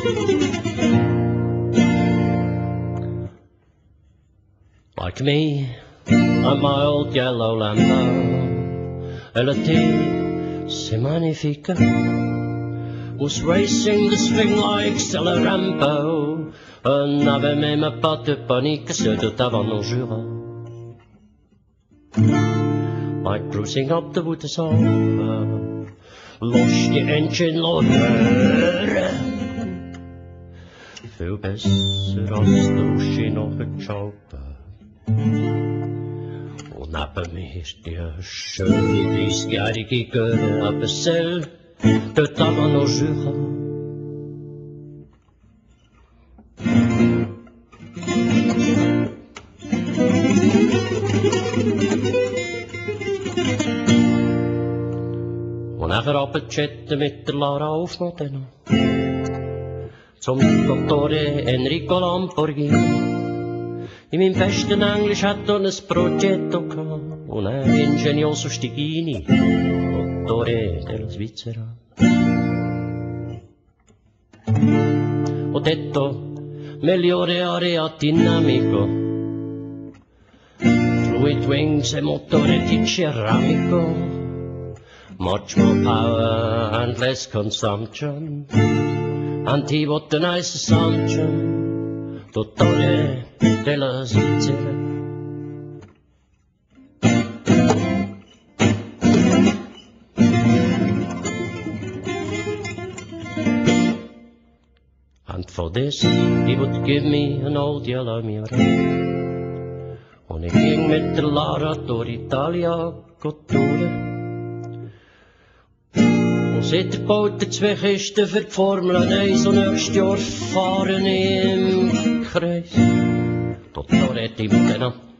Like me and my old yellow Lambo, LT, c'est magnifique, was racing the swing like Stella Rambo. On n'avait même pas de panique, c'était avant nos Jura. Like cruising up the Wuttersau, lost the engine loader. Veel besser als du noch geschaut. Und neben mir die schöne 30-jährige Göre, aber selbst dort avant nos Jura. Und nachher abgechatten mit der Lara auf Modena zum Dottore Enrico Lamborghini. In meinem besten Englisch hat er ein Progetto gehabt und ein Ingenioso Stigini, Dottore dello Svizzera. Ho detto, migliore area dinamico, fluid wings e motore di ceramico. Much more power and less consumption. And he what a nice assumption. Dottore della Svizzera. And for this he would give me an old yellow Miura. Und ich ging mit der Lara durch Italia Couture. Seit der Baut der zwei Kisten für die Formel 1 und nächstes Jahr fahren im Kreis. Dottore di Modena.